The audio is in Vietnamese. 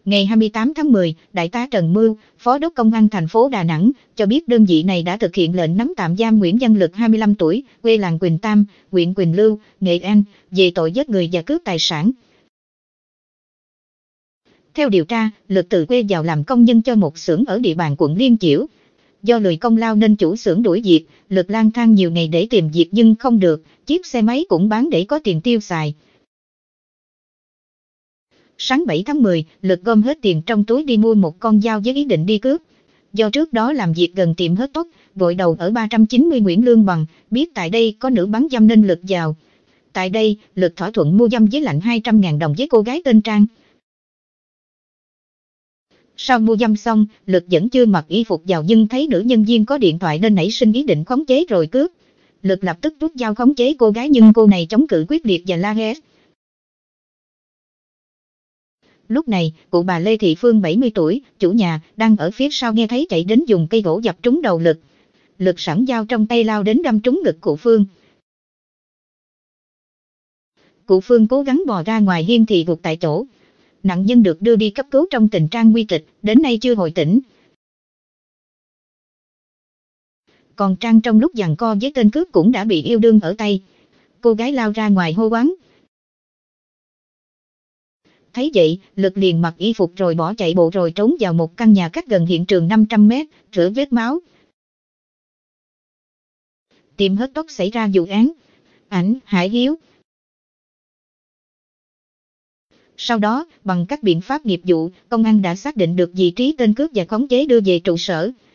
Ngày 28 tháng 10, Đại tá Trần Mưu, Phó đốc Công an thành phố Đà Nẵng, cho biết đơn vị này đã thực hiện lệnh nắm tạm giam Nguyễn Văn Lực 25 tuổi, quê làng Quỳnh Tam, huyện Quỳnh Lưu, Nghệ An, về tội giết người và cướp tài sản. Theo điều tra, Lực tự quê vào làm công nhân cho một xưởng ở địa bàn quận Liên Chiểu. Do lười công lao nên chủ xưởng đuổi việc, Lực lang thang nhiều ngày để tìm việc nhưng không được, chiếc xe máy cũng bán để có tiền tiêu xài. Sáng 7 tháng 10, Lực gom hết tiền trong túi đi mua một con dao với ý định đi cướp. Do trước đó làm việc gần tiệm hớt tóc, gội đầu ở 390 Nguyễn Lương Bằng, biết tại đây có nữ bán dâm nên Lực vào. Tại đây, Lực thỏa thuận mua dâm với Lạnh 200.000 đồng với cô gái tên Trang. Sau mua dâm xong, Lực vẫn chưa mặc y phục vào nhưng thấy nữ nhân viên có điện thoại nên nảy sinh ý định khống chế rồi cướp. Lực lập tức rút dao khống chế cô gái nhưng cô này chống cự quyết liệt và la hét. Lúc này, cụ bà Lê Thị Phương 70 tuổi, chủ nhà, đang ở phía sau nghe thấy chạy đến dùng cây gỗ dập trúng đầu Lực. Lực sẵn dao trong tay lao đến đâm trúng ngực cụ Phương. Cụ Phương cố gắng bò ra ngoài hiên thì gục tại chỗ. Nạn nhân được đưa đi cấp cứu trong tình trạng nguy kịch, đến nay chưa hồi tỉnh. Còn Trang trong lúc giằng co với tên cướp cũng đã bị yêu đương ở tay. Cô gái lao ra ngoài hô oán. Thấy vậy, Lực liền mặc y phục rồi bỏ chạy bộ rồi trốn vào một căn nhà cách gần hiện trường 500 mét, rửa vết máu. Tiệm hớt tóc xảy ra vụ án. Ảnh, Hải Hiếu. Sau đó, bằng các biện pháp nghiệp vụ, công an đã xác định được vị trí tên cướp và khống chế đưa về trụ sở.